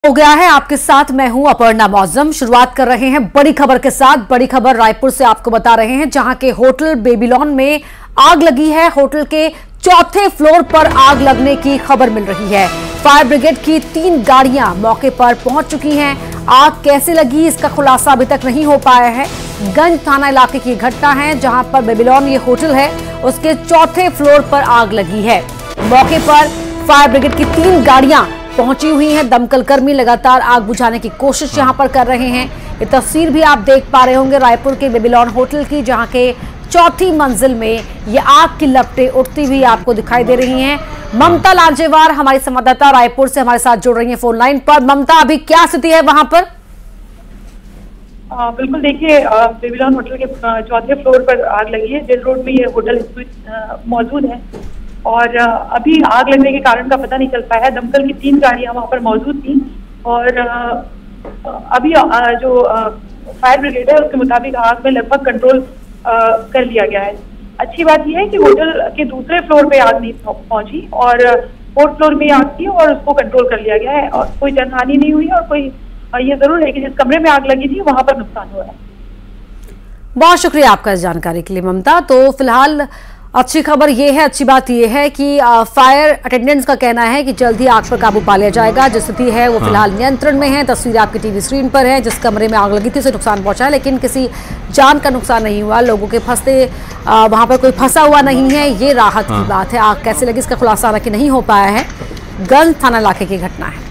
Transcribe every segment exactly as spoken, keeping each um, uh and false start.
हो गया है आपके साथ मैं हूं अपर्णा मौजम। शुरुआत कर रहे हैं बड़ी खबर के साथ। बड़ी खबर रायपुर से आपको बता रहे हैं, जहां के होटल बेबीलोन में आग लगी है। होटल के चौथे फ्लोर पर आग लगने की खबर मिल रही है। फायर ब्रिगेड की तीन गाड़ियां मौके पर पहुंच चुकी हैं। आग कैसे लगी इसका खुलासा अभी तक नहीं हो पाया है। गंज थाना इलाके की घटना है, जहां पर बेबीलोन ये होटल है, उसके चौथे फ्लोर पर आग लगी है। मौके पर फायर ब्रिगेड की तीन गाड़ियां पहुंची हुई हैं। दमकल कर्मी लगातार आग बुझाने की कोशिश यहां पर कर रहे हैं। ये तस्वीर भी आप देख पा रहे होंगे रायपुर के बेबीलोन होटल की, जहां के चौथी मंजिल में ये आग की लपटें उठती हुई आपको दिखाई दे रही हैं। ममता लांजेवार हमारी संवाददाता रायपुर से हमारे साथ जुड़ रही हैं फोन लाइन पर। ममता, अभी क्या स्थिति है वहां पर? आ, बिल्कुल देखिए, बेबीलोन होटल के चौथे फ्लोर पर आग लगी है। जेल रोड में ये होटल मौजूद है और अभी आग लगने के कारण का पता नहीं चल पाया है। दमकल की तीन गाड़ियां वहां पर मौजूद थी और अभी जो फायर ब्रिगेड है उसके मुताबिक आग में लगभग कंट्रोल कर लिया गया है। अच्छी बात यह है कि होटल के दूसरे फ्लोर पे आग नहीं पहुंची और फोर्थ फ्लोर में आग थी और उसको कंट्रोल कर लिया गया है और कोई जनहानि नहीं हुई। और कोई ये जरूर है कि जिस कमरे में आग लगी थी वहां पर नुकसान हुआ है। बहुत शुक्रिया आपका इस जानकारी के लिए ममता। तो फिलहाल अच्छी खबर यह है, अच्छी बात यह है कि फायर अटेंडेंट्स का कहना है कि जल्द ही आग पर काबू पा लिया जाएगा। जो स्थिति है वो फिलहाल नियंत्रण में है। तस्वीर आपकी टीवी स्क्रीन पर है। जिस कमरे में आग लगी थी उसे नुकसान पहुंचा है, लेकिन किसी जान का नुकसान नहीं हुआ। लोगों के फंसते वहां पर कोई फंसा हुआ नहीं है। ये राहत की बात है। आग कैसे लगी इसका खुलासा हालांकि नहीं हो पाया है। गंज थाना इलाके की घटना है।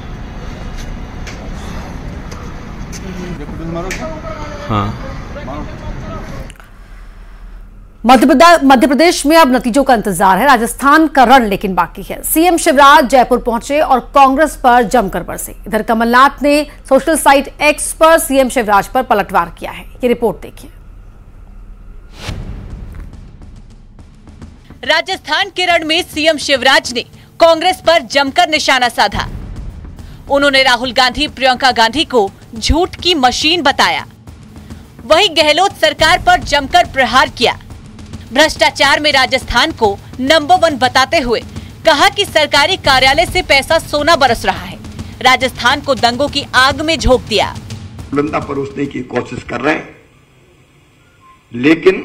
हाँ। मध्य प्रदेश में अब नतीजों का इंतजार है। राजस्थान का रण लेकिन बाकी है। सीएम शिवराज जयपुर पहुंचे और कांग्रेस पर जमकर बरसे। इधर कमलनाथ ने सोशल साइट एक्स पर सीएम शिवराज पर पलटवार किया है। ये रिपोर्ट देखिए। राजस्थान के रण में सीएम शिवराज ने कांग्रेस पर जमकर निशाना साधा। उन्होंने राहुल गांधी, प्रियंका गांधी को झूठ की मशीन बताया। वहीं गहलोत सरकार पर जमकर प्रहार किया। भ्रष्टाचार में राजस्थान को नंबर वन बताते हुए कहा कि सरकारी कार्यालय से पैसा सोना बरस रहा है। राजस्थान को दंगों की आग में झोंक दिया। बुलंदा परोसने की कोशिश कर रहे हैं, लेकिन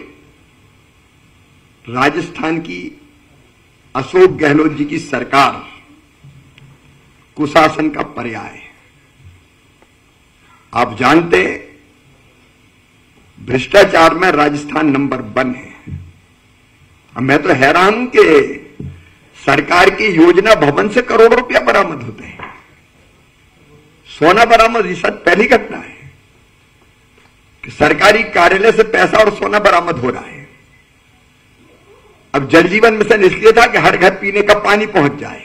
राजस्थान की अशोक गहलोत जी की सरकार कुशासन का पर्याय है। आप जानते, भ्रष्टाचार में राजस्थान नंबर वन है। मैं तो हैरान हूं कि सरकार की योजना भवन से करोड़ों रुपया बरामद होते हैं। सोना बरामद ये सब पहली घटना है कि सरकारी कार्यालय से पैसा और सोना बरामद हो रहा है। अब जल जीवन मिशन इसलिए था कि हर घर पीने का पानी पहुंच जाए,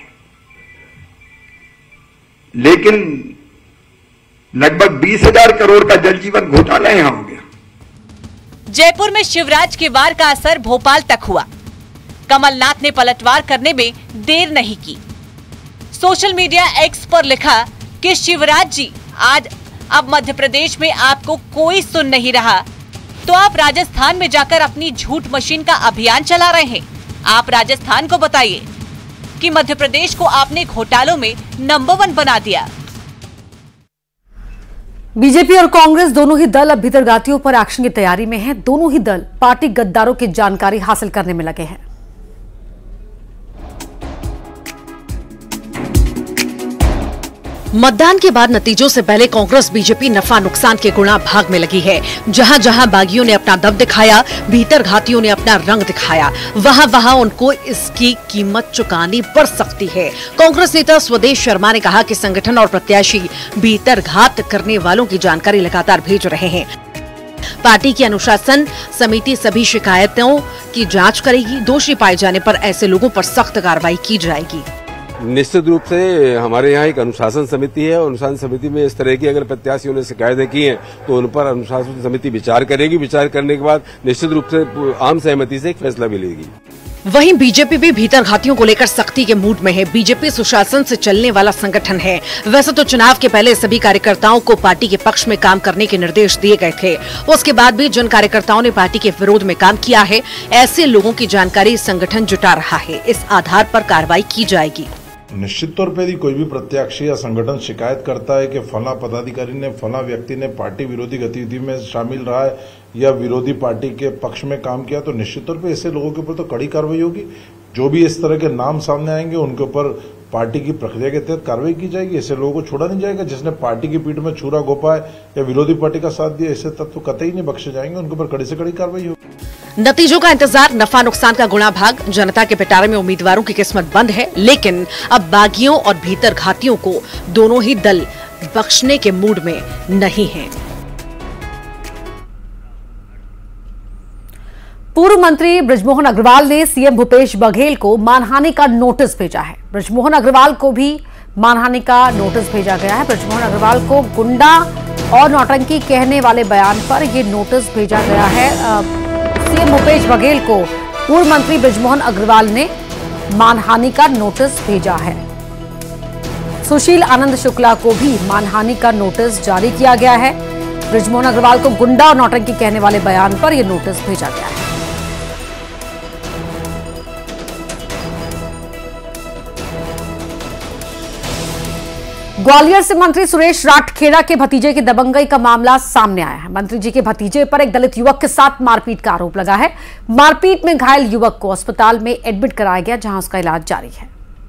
लेकिन लगभग बीस हजार करोड़ का जल जीवन घोटाला यहां हो गया। जयपुर में शिवराज के वार का असर भोपाल तक हुआ। कमलनाथ ने पलटवार करने में देर नहीं की। सोशल मीडिया एक्स पर लिखा कि शिवराज जी, आज अब मध्य प्रदेश में आपको कोई सुन नहीं रहा, तो आप राजस्थान में जाकर अपनी झूठ मशीन का अभियान चला रहे हैं। आप राजस्थान को बताइए कि मध्य प्रदेश को आपने घोटालों में नंबर वन बना दिया। बीजेपी और कांग्रेस दोनों ही दल अब भीतरघातियों पर एक्शन की तैयारी में हैं। दोनों ही दल पार्टी गद्दारों की जानकारी हासिल करने में लगे हैं। मतदान के बाद नतीजों से पहले कांग्रेस बीजेपी नफा नुकसान के गुणा भाग में लगी है। जहां जहां बागियों ने अपना दम दिखाया, भीतरघातियों ने अपना रंग दिखाया, वहां वहां उनको इसकी कीमत चुकानी पड़ सकती है। कांग्रेस नेता स्वदेश शर्मा ने कहा कि संगठन और प्रत्याशी भीतरघात करने वालों की जानकारी लगातार भेज रहे हैं। पार्टी की अनुशासन समिति सभी शिकायतों की जांच करेगी। दोषी पाए जाने पर ऐसे लोगों पर सख्त कार्रवाई की जाएगी। निश्चित रूप से हमारे यहाँ एक अनुशासन समिति है और अनुशासन समिति में इस तरह की अगर प्रत्याशियों ने शिकायतें की हैं तो उन पर अनुशासन समिति विचार करेगी। विचार करने के बाद निश्चित रूप से आम सहमति से एक फैसला भी लेगी। वहीं बीजेपी भी भीतरघातियों को लेकर सख्ती के मूड में है। बीजेपी सुशासन से चलने वाला संगठन है। वैसे तो चुनाव के पहले सभी कार्यकर्ताओं को पार्टी के पक्ष में काम करने के निर्देश दिए गए थे। उसके बाद भी जिन कार्यकर्ताओं ने पार्टी के विरोध में काम किया है, ऐसे लोगों की जानकारी संगठन जुटा रहा है। इस आधार पर कार्रवाई की जाएगी। निश्चित तौर पर यदि कोई भी प्रत्याशी या संगठन शिकायत करता है कि फला पदाधिकारी ने, फला व्यक्ति ने पार्टी विरोधी गतिविधि में शामिल रहा है या विरोधी पार्टी के पक्ष में काम किया, तो निश्चित तौर पे ऐसे लोगों के ऊपर तो कड़ी कार्रवाई होगी। जो भी इस तरह के नाम सामने आएंगे उनके ऊपर पार्टी की प्रक्रिया के तहत कार्रवाई की जाएगी। ऐसे लोगों को छोड़ा नहीं जाएगा। जिसने पार्टी की पीठ में छुरा घोपा है या विरोधी पार्टी का साथ दिया, ऐसे तत्व कतई नहीं बख्शे जाएंगे। उनके ऊपर कड़ी से कड़ी कार्रवाई होगी। नतीजों का इंतजार, नफा नुकसान का गुणा भाग। जनता के पिटारे में उम्मीदवारों की किस्मत बंद है, लेकिन अब बागियों और भीतर घातियों को दोनों ही दल बख्शने के मूड में नहीं हैं। पूर्व मंत्री बृजमोहन अग्रवाल ने सीएम भूपेश बघेल को मानहानि का नोटिस भेजा है। बृजमोहन अग्रवाल को भी मानहानि का नोटिस भेजा गया है। बृजमोहन अग्रवाल को गुंडा और नौटंकी कहने वाले बयान पर यह नोटिस भेजा गया है। सीएम भूपेश बघेल को पूर्व मंत्री बृजमोहन अग्रवाल ने मानहानि का नोटिस भेजा है। सुशील आनंद शुक्ला को भी मानहानि का नोटिस जारी किया गया है। बृजमोहन अग्रवाल को गुंडा और नौटंकी कहने वाले बयान पर यह नोटिस भेजा गया है। ग्वालियर से मंत्री सुरेश राठखेड़ा के भतीजे की दबंगई का मामला सामने आया है। मंत्री जी के भतीजे पर एक दलित युवक के साथ मारपीट का आरोप लगा है। मारपीट में घायल युवक को अस्पताल में एडमिट कराया गया, जहां उसका इलाज जारी है।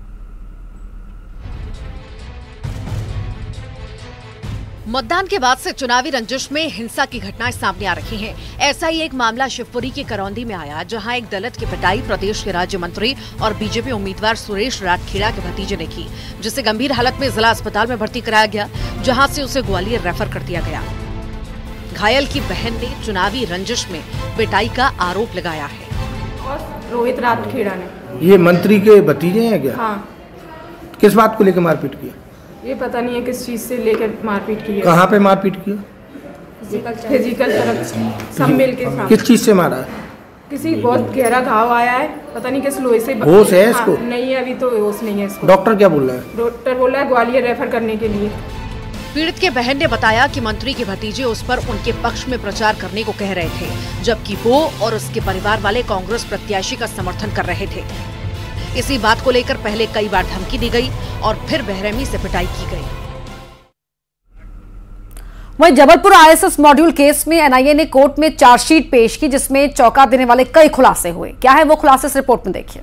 मतदान के बाद से चुनावी रंजिश में हिंसा की घटनाएं सामने आ रही हैं। ऐसा ही एक मामला शिवपुरी के करौंदी में आया, जहां एक दलित की पिटाई प्रदेश के राज्य मंत्री और बीजेपी उम्मीदवार सुरेश राठखेड़ा के भतीजे ने की, जिसे गंभीर हालत में जिला अस्पताल में भर्ती कराया गया, जहां से उसे ग्वालियर रेफर कर दिया गया। घायल की बहन ने चुनावी रंजिश में पिटाई का आरोप लगाया है। और रोहित राठखेड़ा ने, ये मंत्री के भतीजे हैं क्या? हाँ। किस बात को लेकर मारपीट की? ये पता नहीं है किस चीज से लेकर मारपीट की है। कहाँ पे मारपीट की? फिजिकल तरफ सब मिल के साथ। किस चीज से मारा है? किसी बहुत गहरा घाव आया है, पता नहीं किस लोहे से। होश है इसको? हाँ, नहीं है, अभी तो होश नहीं है इसको। डॉक्टर क्या बोल रहा है? डॉक्टर बोला है ग्वालियर रेफर करने के लिए। पीड़ित के बहन ने बताया कि मंत्री के भतीजे उस पर उनके पक्ष में प्रचार करने को कह रहे थे, जबकि वो और उसके परिवार वाले कांग्रेस प्रत्याशी का समर्थन कर रहे थे। इसी बात को लेकर पहले कई बार धमकी दी गई और फिर बेरहमी से पिटाई की गई। वहीं जबलपुर आईएसएस मॉड्यूल केस में एनआईए ने कोर्ट में चार्जशीट पेश की, जिसमें चौंका देने वाले कई खुलासे हुए। क्या है वो खुलासे, इस रिपोर्ट में देखिए।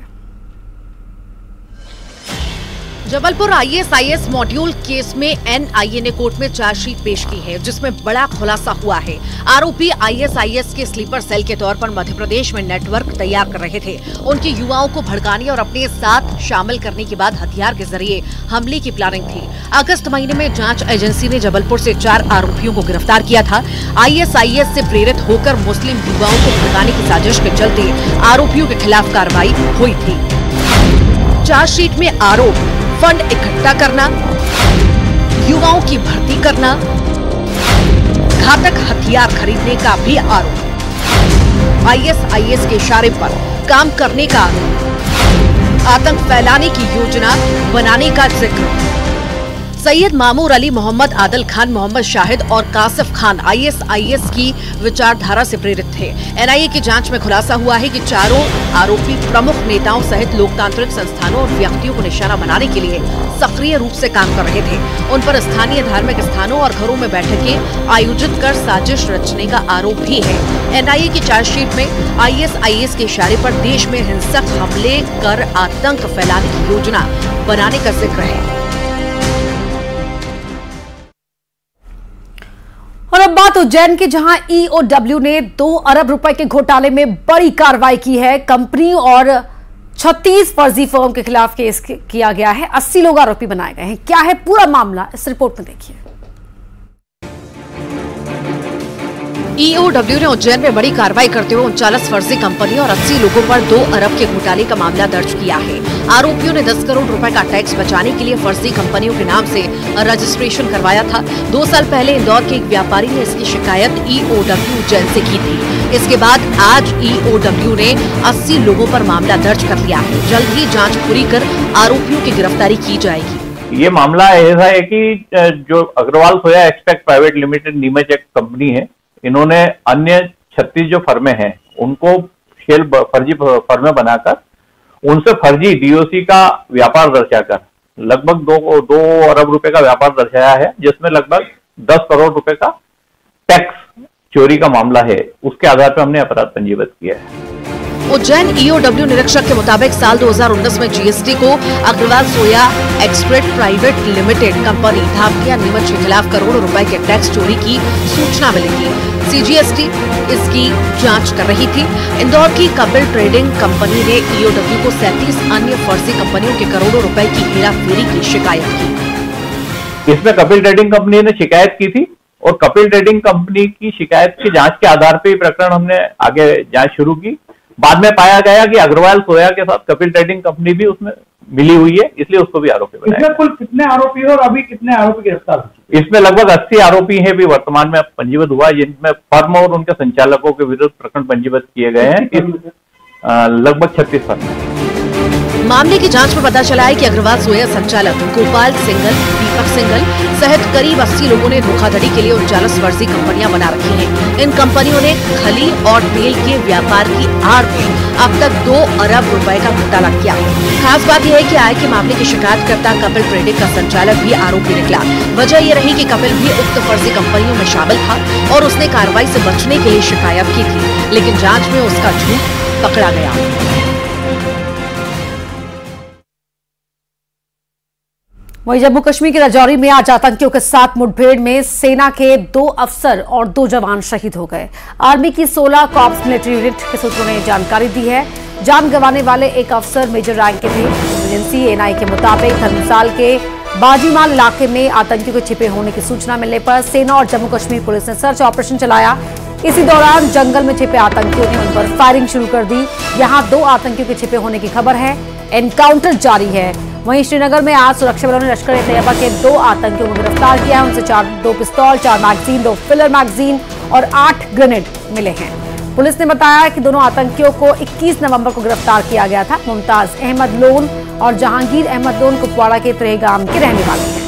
जबलपुर आईएसआईएस मॉड्यूल केस में एनआईए ने कोर्ट में चार्जशीट पेश की है, जिसमें बड़ा खुलासा हुआ है। आरोपी आईएसआईएस के स्लीपर सेल के तौर पर मध्य प्रदेश में नेटवर्क तैयार कर रहे थे। उनके युवाओं को भड़काने और अपने साथ शामिल करने के बाद हथियार के जरिए हमले की प्लानिंग थी। अगस्त महीने में जांच एजेंसी ने जबलपुर से चार आरोपियों को गिरफ्तार किया था। आईएसआईएस से प्रेरित होकर मुस्लिम युवाओं को भड़काने की साजिश के चलते आरोपियों के खिलाफ कार्रवाई हुई थी। चार्जशीट में आरोप फंड इकट्ठा करना, युवाओं की भर्ती करना, घातक हथियार खरीदने का भी आरोप, आईएसआईएस के इशारे पर काम करने का आरोप, आतंक फैलाने की योजना बनाने का जिक्र। सैयद मामूर अली, मोहम्मद आदिल खान, मोहम्मद शाहिद और कासिफ खान आईएसआईएस की विचारधारा से प्रेरित थे। एनआईए की जांच में खुलासा हुआ है कि चारों आरोपी प्रमुख नेताओं सहित लोकतांत्रिक संस्थानों और व्यक्तियों को निशाना बनाने के लिए सक्रिय रूप से काम कर रहे थे। उन पर स्थानीय धार्मिक स्थानों और घरों में बैठकें आयोजित कर साजिश रचने का आरोप भी है। एनआईए की चार्जशीट में आईएसआईएस के इशारे पर देश में हिंसक हमले कर आतंक फैलाने की योजना बनाने का जिक्र है। और अब बात उज्जैन की, जहां ईओडब्ल्यू ने दो अरब रुपए के घोटाले में बड़ी कार्रवाई की है। कंपनी और छत्तीस फर्जी फर्म के खिलाफ केस किया गया है। अस्सी लोग आरोपी बनाए गए हैं। क्या है पूरा मामला, इस रिपोर्ट में देखिए। ईओडब्ल्यू ने उज्जैन में बड़ी कार्रवाई करते हुए उनचालीस फर्जी कंपनी और अस्सी लोगों पर दो अरब के घोटाले का मामला दर्ज किया है। आरोपियों ने दस करोड़ रुपए का टैक्स बचाने के लिए फर्जी कंपनियों के नाम से रजिस्ट्रेशन करवाया था। दो साल पहले इंदौर के एक व्यापारी ने इसकी शिकायत ईओडब्ल्यू उज्जैन से की थी। इसके बाद आज ईओडब्ल्यू ने अस्सी लोगों पर मामला दर्ज कर लिया है। जल्द ही जाँच पूरी कर आरोपियों की गिरफ्तारी की जाएगी। ये मामला ऐसा है कि जो Agarwal soya extract private limited Neemuch एक कंपनी है, इन्होंने अन्य छत्तीस जो फर्में हैं उनको शेल फर्जी फर्में बनाकर उनसे फर्जी डीओसी का व्यापार दर्शाकर लगभग दो दो अरब रुपए का व्यापार दर्शाया है, जिसमें लगभग दस करोड़ रुपए का टैक्स चोरी का मामला है। उसके आधार पर हमने अपराध पंजीबद्ध किया है। उज्जैन ईओडब्ल्यू निरीक्षक के मुताबिक साल दो हज़ार उन्नीस में जीएसटी को Agarwal soya extract private limited company धामकिया नीमच के खिलाफ करोड़ों रुपए के टैक्स चोरी की सूचना मिली थी। सीजीएसटी इसकी जांच कर रही थी। इंदौर की कपिल ट्रेडिंग कंपनी ने ईओडब्ल्यू को सैंतीस अन्य फर्जी कंपनियों के करोड़ों रुपए की हेराफेरी की शिकायत की। इसमें कपिल ट्रेडिंग कंपनी ने शिकायत की थी और कपिल ट्रेडिंग कंपनी की शिकायत की जांच के आधार पर प्रकरण हमने आगे जांच शुरू की। बाद में पाया गया कि अग्रवाल सोया के साथ कपिल ट्रेडिंग कंपनी भी उसमें मिली हुई है, इसलिए उसको भी आरोपी बनाया। इसमें कुल कितने आरोपी है और अभी कितने आरोपी गिरफ्तार हो चुके हैं? इसमें लगभग अस्सी आरोपी हैं भी वर्तमान में पंजीबद्ध हुआ, जिनमें फर्म और उनके संचालकों के विरुद्ध प्रकरण पंजीबद्ध किए गए हैं, लगभग छत्तीस फर्म। मामले की जांच में पता चला है कि अग्रवाल सोया संचालक गोपाल सिंघल, दीपक सिंघल सहित करीब अस्सी लोगों ने धोखाधड़ी के लिए उनचालीस फर्जी कंपनियां बना रखी हैं। इन कंपनियों ने खली और तेल के व्यापार की आड़ में अब तक दो अरब रुपए का घोटाला किया। खास बात यह है कि आय के मामले की शिकायतकर्ता कपिल ट्रेडिंग का संचालक भी आरोपी निकला। वजह यह रही कि कपिल भी उक्त फर्जी कंपनियों में शामिल था और उसने कार्रवाई से बचने के लिए शिकायत की थी, लेकिन जाँच में उसका झूठ पकड़ा गया। वहीं जम्मू कश्मीर के राजौरी में आज आतंकियों के साथ मुठभेड़ में सेना के दो अफसर और दो जवान शहीद हो गए। आर्मी की सोलह कॉर्प्स मिलिट्री यूनिट के सूत्रों ने जानकारी दी है। जान गंवाने वाले एक अफसर मेजर रैंक के थे। एजेंसी एनआई के मुताबिक धर्मसाल के बाजीमाल इलाके में आतंकियों के छिपे होने की सूचना मिलने पर सेना और जम्मू कश्मीर पुलिस ने सर्च ऑपरेशन चलाया। इसी दौरान जंगल में छिपे आतंकियों ने उन पर फायरिंग शुरू कर दी। यहां दो आतंकियों के छिपे होने की खबर है। एनकाउंटर जारी है। वहीं श्रीनगर में आज सुरक्षा बलों ने लश्कर ए तैयबा के दो आतंकियों को गिरफ्तार किया है। उनसे चार दो पिस्तौल, चार मैगजीन, दो फिलर मैगजीन और आठ ग्रेनेड मिले हैं। पुलिस ने बताया कि दोनों आतंकियों को इक्कीस नवंबर को गिरफ्तार किया गया था। मुमताज अहमद लोन और जहांगीर अहमद लोन कुपवाड़ा के त्रेहगाम के रहने वाले हैं।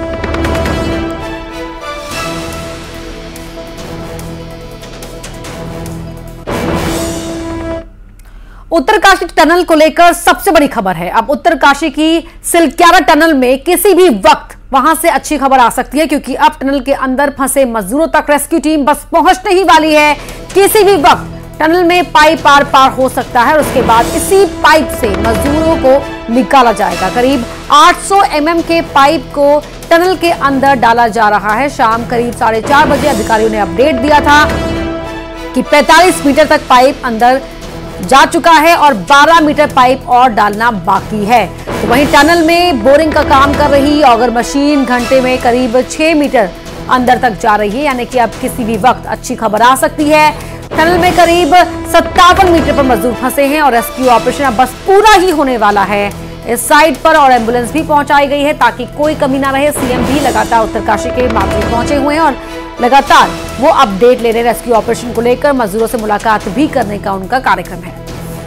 उत्तरकाशी टनल को लेकर सबसे बड़ी खबर है। अब उत्तरकाशी की सिलक्यारा टनल में किसी भी वक्त वहां से अच्छी खबर आ सकती है, क्योंकि अब टनल के अंदर फंसे मजदूरों तक रेस्क्यू टीम बस पहुंचने ही वाली है। किसी भी वक्त टनल में पाइप आर पार हो सकता है और उसके बाद इसी पाइप से मजदूरों को निकाला जाएगा। करीब आठ सौ एम एम के पाइप को टनल के अंदर डाला जा रहा है। शाम करीब साढ़े चार बजे अधिकारियों ने अपडेट दिया था कि पैंतालीस मीटर तक पाइप अंदर जा चुका है और बारह मीटर पाइप और डालना बाकी है। तो वहीं टनल में बोरिंग का काम कर रही ऑगर मशीन घंटे में करीब छह मीटर अंदर तक जा रही है, यानी कि अब किसी भी वक्त अच्छी खबर आ सकती है। टनल में करीब सत्तावन मीटर पर मजदूर फंसे हैं और रेस्क्यू ऑपरेशन अब बस पूरा ही होने वाला है। इस साइट पर और एम्बुलेंस भी पहुंचाई गई है ताकि कोई कमी ना रहे। सीएम भी लगातार उत्तरकाशी के मार्केट पहुंचे हुए हैं और लगातार वो अपडेट ले रहे हैं रेस्क्यू ऑपरेशन को लेकर। मजदूरों से मुलाकात भी करने का उनका कार्यक्रम है।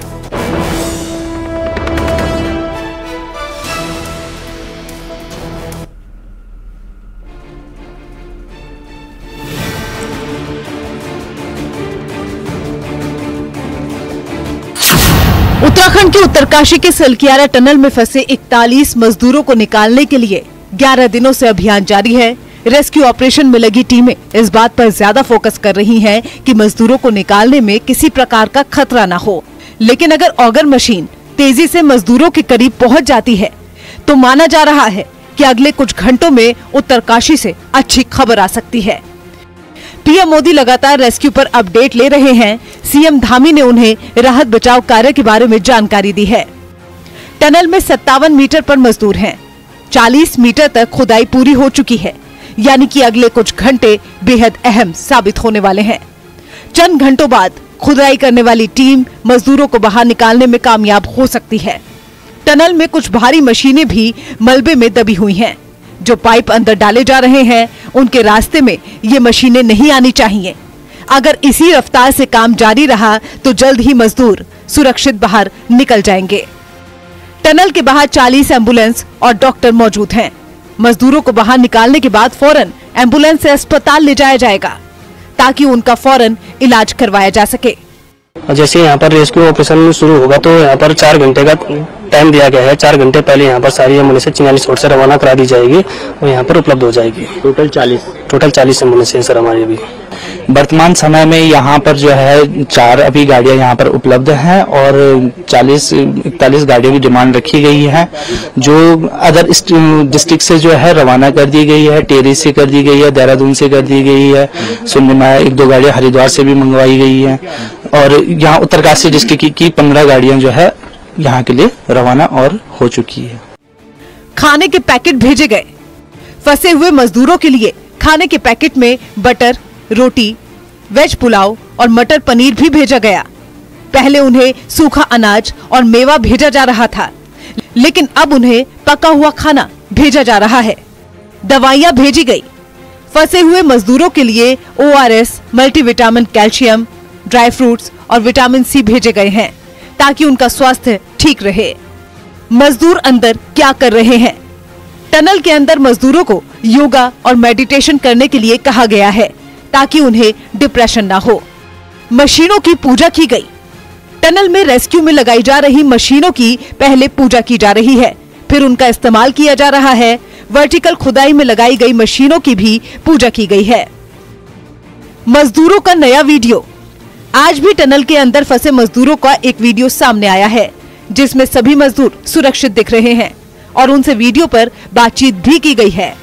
उत्तराखंड के उत्तरकाशी के सिलक्यारा टनल में फंसे इकतालीस मजदूरों को निकालने के लिए ग्यारह दिनों से अभियान जारी है। रेस्क्यू ऑपरेशन में लगी टीमें इस बात पर ज्यादा फोकस कर रही हैं कि मजदूरों को निकालने में किसी प्रकार का खतरा न हो। लेकिन अगर ऑगर मशीन तेजी से मजदूरों के करीब पहुंच जाती है तो माना जा रहा है कि अगले कुछ घंटों में उत्तरकाशी से अच्छी खबर आ सकती है। पीएम मोदी लगातार रेस्क्यू पर अपडेट ले रहे हैं। सीएम धामी ने उन्हें राहत बचाव कार्य के बारे में जानकारी दी है। टनल में सत्तावन मीटर पर मजदूर हैं। चालीस मीटर तक खुदाई पूरी हो चुकी है, यानी कि अगले कुछ घंटे बेहद अहम साबित होने वाले हैं। चंद घंटों बाद खुदाई करने वाली टीम मजदूरों को बाहर निकालने में कामयाब हो सकती है। टनल में कुछ भारी मशीनें भी मलबे में दबी हुई हैं। जो पाइप अंदर डाले जा रहे हैं उनके रास्ते में ये मशीनें नहीं आनी चाहिए। अगर इसी रफ्तार से काम जारी रहा तो जल्द ही मजदूर सुरक्षित बाहर निकल जाएंगे। टनल के बाहर चालीस एम्बुलेंस और डॉक्टर मौजूद हैं। मजदूरों को बाहर निकालने के बाद फौरन एम्बुलेंस से अस्पताल ले जाया जाएगा ताकि उनका फौरन इलाज करवाया जा सके। और जैसे यहाँ पर रेस्क्यू ऑपरेशन शुरू होगा तो यहाँ पर चार घंटे का टाइम दिया गया है। चार घंटे पहले यहाँ पर सारी एम्बुलेंस चिंगारी रोड से रवाना करा दी जाएगी और यहाँ पर उपलब्ध हो जाएगी। टोटल चालीस टोटल चालीस एम्बुलेंस है सर हमारी अभी। वर्तमान समय में यहाँ पर जो है चार अभी गाड़ियां यहाँ पर उपलब्ध हैं और चालीस इकतालीस गाड़ियों की डिमांड रखी गई है, जो अदर डिस्ट्रिक्ट से जो है रवाना कर दी गई है। टेरी से कर दी गई है, देहरादून से कर दी गई है, सुनने में एक दो गाड़ियां हरिद्वार से भी मंगवाई गई है और यहाँ उत्तरकाशी डिस्ट्रिक्ट की पंद्रह गाड़ियां जो है यहाँ के लिए रवाना और हो चुकी है। खाने के पैकेट भेजे गए। फंसे हुए मजदूरों के लिए खाने के पैकेट में बटर, रोटी, वेज पुलाव और मटर पनीर भी भेजा गया। पहले उन्हें सूखा अनाज और मेवा भेजा जा रहा था, लेकिन अब उन्हें पका हुआ खाना भेजा जा रहा है। दवाइयां भेजी गई। फंसे हुए मजदूरों के लिए O R S, multivitamin, calcium, dry fruits और विटामिन सी भेजे गए हैं ताकि उनका स्वास्थ्य ठीक रहे। मजदूर अंदर क्या कर रहे हैं? टनल के अंदर मजदूरों को योगा और मेडिटेशन करने के लिए कहा गया है ताकि उन्हें डिप्रेशन ना हो। मशीनों की पूजा की गई। टनल में रेस्क्यू में लगाई जा रही मशीनों की पहले पूजा की जा रही है, फिर उनका इस्तेमाल किया जा रहा है। वर्टिकल खुदाई में लगाई गई मशीनों की भी पूजा की गई है। मजदूरों का नया वीडियो। आज भी टनल के अंदर फंसे मजदूरों का एक वीडियो सामने आया है जिसमें सभी मजदूर सुरक्षित दिख रहे हैं और उनसे वीडियो पर बातचीत भी की गई है।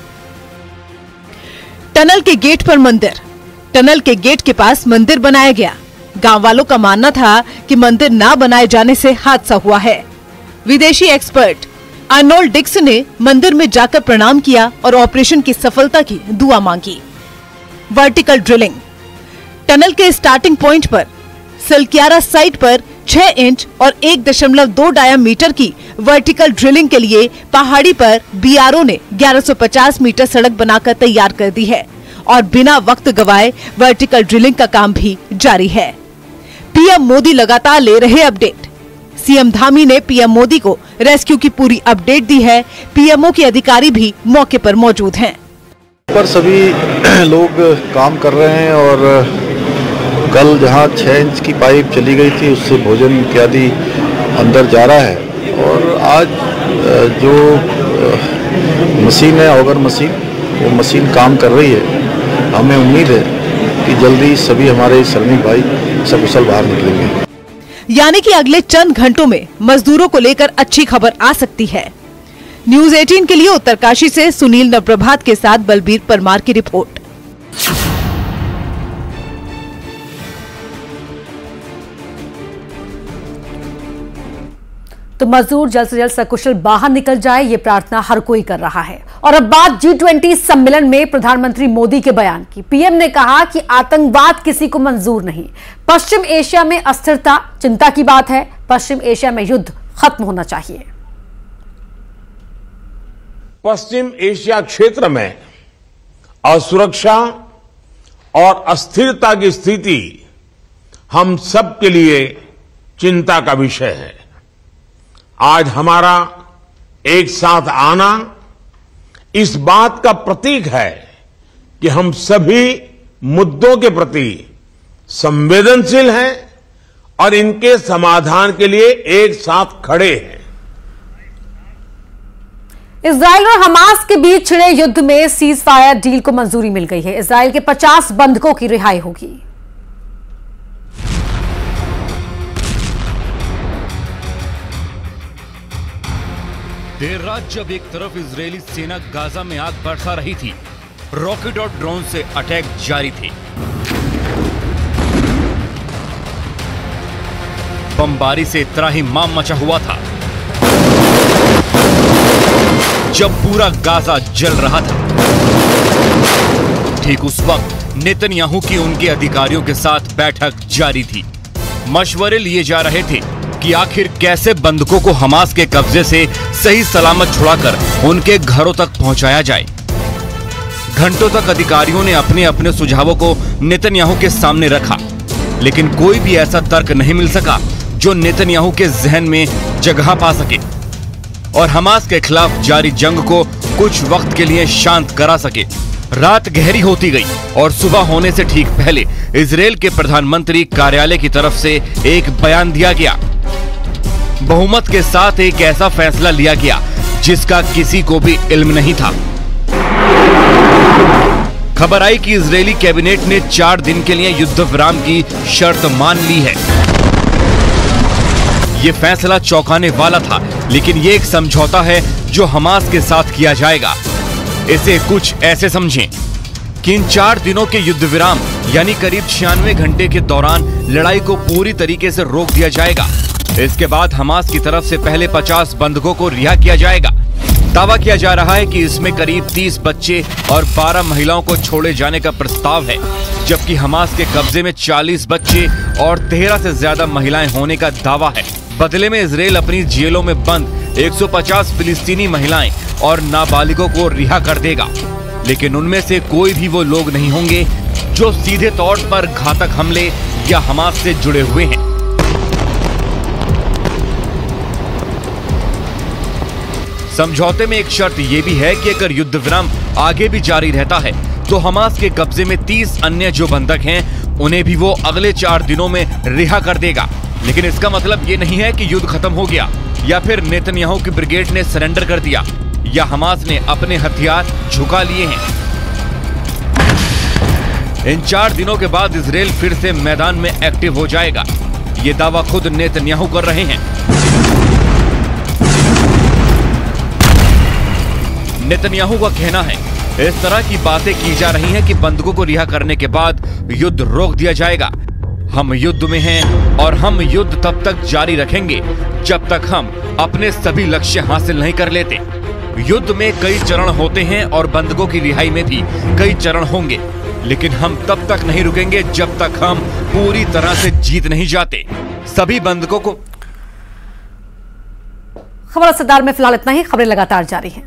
टनल के गेट पर मंदिर। टनल के गेट के पास मंदिर बनाया गया। गांव वालों का मानना था कि मंदिर ना बनाए जाने से हादसा हुआ है। विदेशी एक्सपर्ट अर्नोल्ड डिक्स ने मंदिर में जाकर प्रणाम किया और ऑपरेशन की सफलता की दुआ मांगी। Vertical drilling. टनल के स्टार्टिंग पॉइंट पर सलक्यारा साइट पर छह इंच और एक दशमलव दो डायामीटर की वर्टिकल ड्रिलिंग के लिए पहाड़ी पर बी आर ओ ने ग्यारह सौ पचास मीटर सड़क बनाकर तैयार कर दी है और बिना वक्त गवाए वर्टिकल ड्रिलिंग का काम भी जारी है। पीएम मोदी लगातार ले रहे अपडेट। सीएम धामी ने पीएम मोदी को रेस्क्यू की पूरी अपडेट दी है। पीएमओ के अधिकारी भी मौके पर मौजूद हैं। पर सभी लोग काम कर रहे हैं और कल जहां छह इंच की पाइप चली गई थी उससे भोजन इत्यादि अंदर जा रहा है और आज जो मशीन है ऑगर मशीन वो मशीन काम कर रही है। हमें उम्मीद है कि जल्दी सभी हमारे श्रमिक भाई सकुशल बाहर निकलेंगे। यानी कि अगले चंद घंटों में मजदूरों को लेकर अच्छी खबर आ सकती है। न्यूज अठारह के लिए उत्तरकाशी से सुनील नवप्रभात के साथ बलबीर परमार की रिपोर्ट। तो मजदूर जल्द से जल्द सकुशल बाहर निकल जाए, ये प्रार्थना हर कोई कर रहा है। और अब बात जी ट्वेंटी सम्मेलन में प्रधानमंत्री मोदी के बयान की। पीएम ने कहा कि आतंकवाद किसी को मंजूर नहीं। पश्चिम एशिया में अस्थिरता चिंता की बात है। पश्चिम एशिया में युद्ध खत्म होना चाहिए। पश्चिम एशिया क्षेत्र में असुरक्षा और अस्थिरता की स्थिति हम सब के लिए चिंता का विषय है। आज हमारा एक साथ आना इस बात का प्रतीक है कि हम सभी मुद्दों के प्रति संवेदनशील हैं और इनके समाधान के लिए एक साथ खड़े हैं। इजराइल और हमास के बीच छिड़े युद्ध में सीज फायर डील को मंजूरी मिल गई है। इजराइल के पचास बंधकों की रिहाई होगी। देर रात जब एक तरफ इजरायली सेना गाजा में आग बरसा रही थी, रॉकेट और ड्रोन से अटैक जारी थे। बमबारी से त्राहिमाम मचा हुआ था। जब पूरा गाजा जल रहा था, ठीक उस वक्त नेतन्याहू की उनके अधिकारियों के साथ बैठक जारी थी। मशवरे लिए जा रहे थे कि आखिर कैसे बंधकों को हमास के कब्जे से सही सलामत छुड़ाकर उनके घरों तक पहुंचाया जाए। घंटों तक अधिकारियों ने अपने अपने सुझावों को नेतन्याहू के सामने रखा, लेकिन कोई भी ऐसा तर्क नहीं मिल सका जो नेतन्याहू के जहन में जगह पा सके और हमास के खिलाफ जारी जंग को कुछ वक्त के लिए शांत करा सके। रात गहरी होती गई और सुबह होने से ठीक पहले इजराइल के प्रधानमंत्री कार्यालय की तरफ से एक बयान दिया गया। बहुमत के साथ एक ऐसा फैसला लिया गया जिसका किसी को भी इल्म नहीं था। खबर आई कि इजरायली कैबिनेट ने चार दिन के लिए युद्ध विराम की शर्त मान ली है। ये फैसला चौंकाने वाला था, लेकिन ये एक समझौता है जो हमास के साथ किया जाएगा। इसे कुछ ऐसे समझें कि इन चार दिनों के युद्ध विराम यानी करीब छियानवे घंटे के दौरान लड़ाई को पूरी तरीके से रोक दिया जाएगा। इसके बाद हमास की तरफ से पहले पचास बंधकों को रिहा किया जाएगा। दावा किया जा रहा है कि इसमें करीब तीस बच्चे और बारह महिलाओं को छोड़े जाने का प्रस्ताव है, जबकि हमास के कब्जे में चालीस बच्चे और तेरह से ज्यादा महिलाएं होने का दावा है। बदले में इजराइल अपनी जेलों में बंद एक सौ पचास फिलिस्तीनी महिलाएं और नाबालिगों को रिहा कर देगा, लेकिन उनमें से कोई भी वो लोग नहीं होंगे जो सीधे तौर पर घातक हमले या हमास से जुड़े हुए हैं। समझौते में एक शर्त यह भी है कि अगर युद्ध विराम आगे भी जारी रहता है तो हमास के कब्जे में तीस अन्य जो बंधक हैं उन्हें भी वो अगले चार दिनों में रिहा कर देगा। लेकिन इसका मतलब ये नहीं है कि युद्ध खत्म हो गया या फिर नेतन्याहू की ब्रिगेड ने सरेंडर कर दिया या हमास ने अपने हथियार झुका लिए हैं। इन चार दिनों के बाद इजराइल फिर से मैदान में एक्टिव हो जाएगा, ये दावा खुद नेतन्याहू कर रहे हैं। नेतन्याहू का कहना है इस तरह की बातें की जा रही हैं कि बंधकों को रिहा करने के बाद युद्ध रोक दिया जाएगा। हम युद्ध में हैं और हम युद्ध तब तक जारी रखेंगे जब तक हम अपने सभी लक्ष्य हासिल नहीं कर लेते। युद्ध में कई चरण होते हैं और बंधकों की रिहाई में भी कई चरण होंगे, लेकिन हम तब तक नहीं रुकेंगे जब तक हम पूरी तरह से जीत नहीं जाते। सभी बंधकों को खबर असरदार में फिलहाल इतना ही। खबरें लगातार जारी हैं।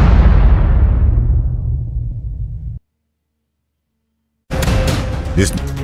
This